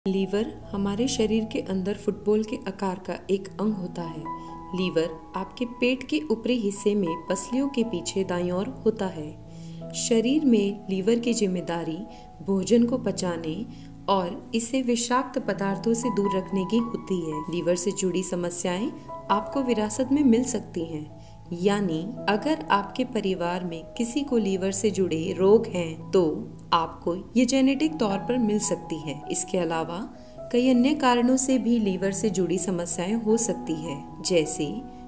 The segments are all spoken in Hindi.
लीवर हमारे शरीर के अंदर फुटबॉल के आकार का एक अंग होता है। लीवर आपके पेट के ऊपरी हिस्से में पसलियों के पीछे दाईं ओर होता है। शरीर में लीवर की जिम्मेदारी भोजन को पचाने और इसे विषाक्त पदार्थों से दूर रखने की होती है। लीवर से जुड़ी समस्याएं आपको विरासत में मिल सकती हैं, यानी अगर आपके परिवार में किसी को लीवर से जुड़े रोग हैं तो आपको ये जेनेटिक तौर पर मिल सकती है। इसके अलावा कई अन्य कारणों से भी लीवर से जुड़ी समस्याएं हो सकती है, जैसे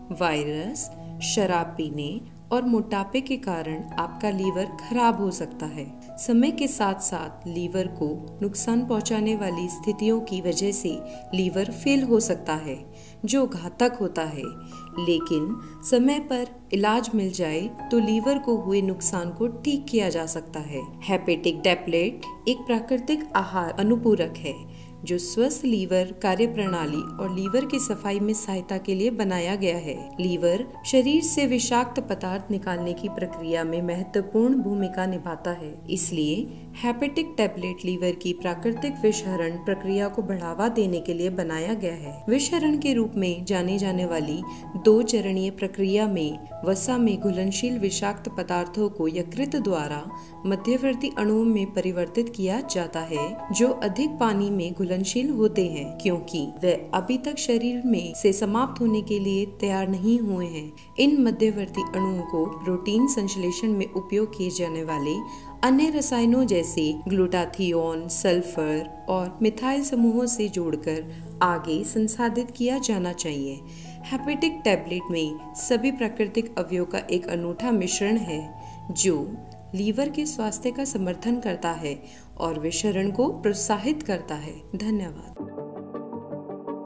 वायरस, शराब पीने और मोटापे के कारण आपका लीवर खराब हो सकता है। समय के साथ साथ लीवर को नुकसान पहुंचाने वाली स्थितियों की वजह से लीवर फेल हो सकता है, जो घातक होता है। लेकिन समय पर इलाज मिल जाए तो लीवर को हुए नुकसान को ठीक किया जा सकता है। हेपेटिक टैबलेट एक प्राकृतिक आहार अनुपूरक है जो स्वस्थ लीवर कार्य प्रणाली और लीवर की सफाई में सहायता के लिए बनाया गया है। लीवर शरीर से विषाक्त पदार्थ निकालने की प्रक्रिया में महत्वपूर्ण भूमिका निभाता है, इसलिए हेपेटिक टैबलेट लीवर की प्राकृतिक विषहरण प्रक्रिया को बढ़ावा देने के लिए बनाया गया है। विषहरण के रूप में जानी जाने वाली 2 चरणीय प्रक्रिया में वसा में घुलनशील विषाक्त पदार्थों को यकृत द्वारा मध्यवर्ती अणुओं में परिवर्तित किया जाता है, जो अधिक पानी में घुलनशील होते हैं क्योंकि वे अभी तक शरीर में से समाप्त होने के लिए तैयार नहीं हुए हैं। इन मध्यवर्ती अणुओं को प्रोटीन संश्लेषण में उपयोग किए जाने वाले अन्य रसायनों जैसे ग्लूटाथियोन, सल्फर और मिथाइल समूहों से जोड़कर आगे संसाधित किया जाना चाहिए। हेपेटिक टैबलेट में सभी प्राकृतिक अवयवों का एक अनूठा मिश्रण है जो लीवर के स्वास्थ्य का समर्थन करता है और विषहरण को प्रोत्साहित करता है। धन्यवाद।